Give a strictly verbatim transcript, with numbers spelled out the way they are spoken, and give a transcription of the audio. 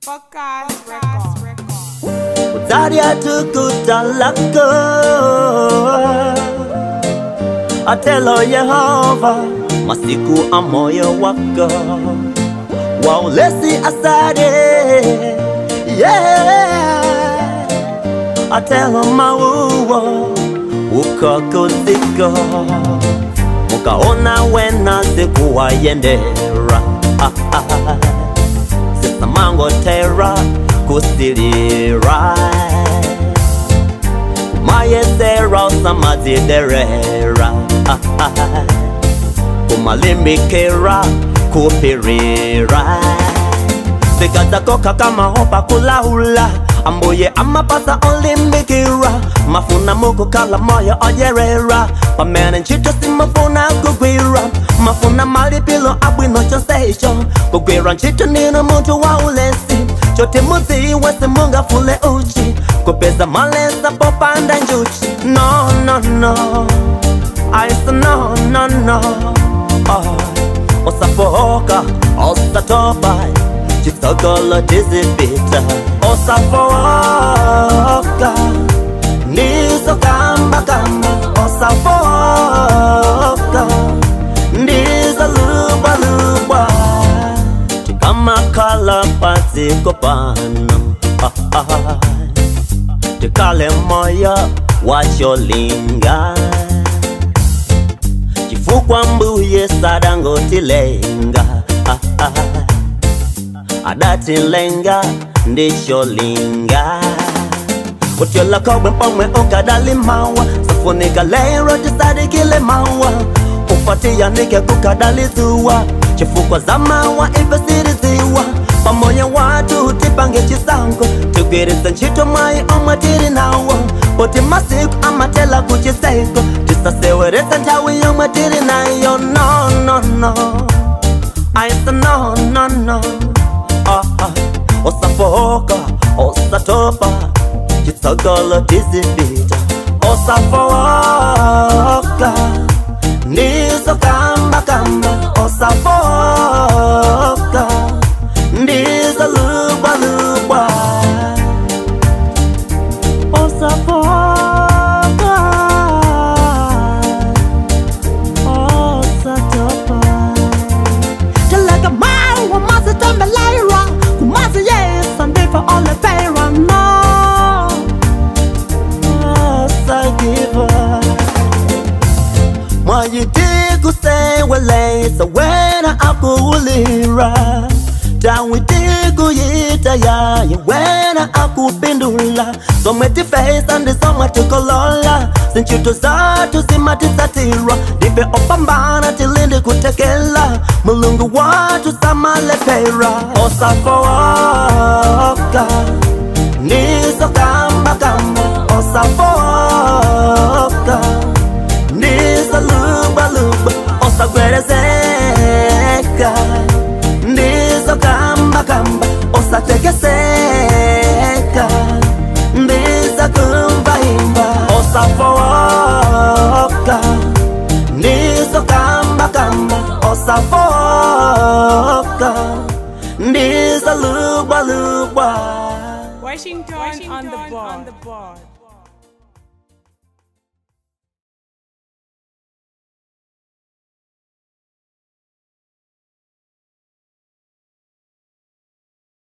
Focus Records. Utaria tukutalako Atelo Yehova Masiku amoyo wako Waulesi asade Yeah Atelo mauwo Ukoko ziko Mukaona wena ziku wayendera ah, ah, ah. Sisa mango tera kusilira Mayesera samadi derera ah, ah. Kumalimbikira kupirira Sikatako kama hopa kulahula Amboye amapasa olimbikira Mafuna muku kala moya oyerera Pamene nchito si mafuna kugwira Mafuna malipilo abwino chonsesho Kugwira nchito nino muntu wa ulesi Chote muzi wese munga fule uchi Kupeza malesa popanda njuchi No, no, no I say no, no, no oh. Osafoka, osatopa Chitogolo dizibita Osafoka Nizo kamba kamba Osafoka Nizo luba luba Tikama kala pati kopano ah, ah. Tikale moya wacholinga Chifukwa mbuye sadango tilenga ah, ah. Adati lenga ndisho linga Utyola kowe pomwe okadali mawa Safunika leiro jisadi kile mawa Ufati ya nike kukadali zuwa Chifukwa za mawa ifesiri ziwa Pamoja watu utipange chisango Tugirisa nchito mai omatiri nawa Poti masiku amatela kuchiseko Tisaseweresa ntawi omatiri nayo No, no, no I say no, no, no ah, ah. Osafoka, osatopa Chitogolo dizibita Osafoka Nizo kamba kamba Osafoka Nizo luba luba Osafoka Osatopa Talaga mawa mazi tambeleira Kumazi yes and for all the payra No Osagiva Mwajitiku se wale sa wena akuulira Tawitiku yita ya ya wena akupindula Someti face and someti kolola Sinchuto zatu simati satira Dipe opambana tilindi kutekela Mulungu watu samale pera Osafoka Nizo kamba kamba Osafoka Nizo luba luba Osagwerezeka Nizo kamba kamba Osatekeseka Nizo kumba imba Osafoka Nizo kamba kamba Osafoka Nizo luba luba Washington, Washington on the board. On the board.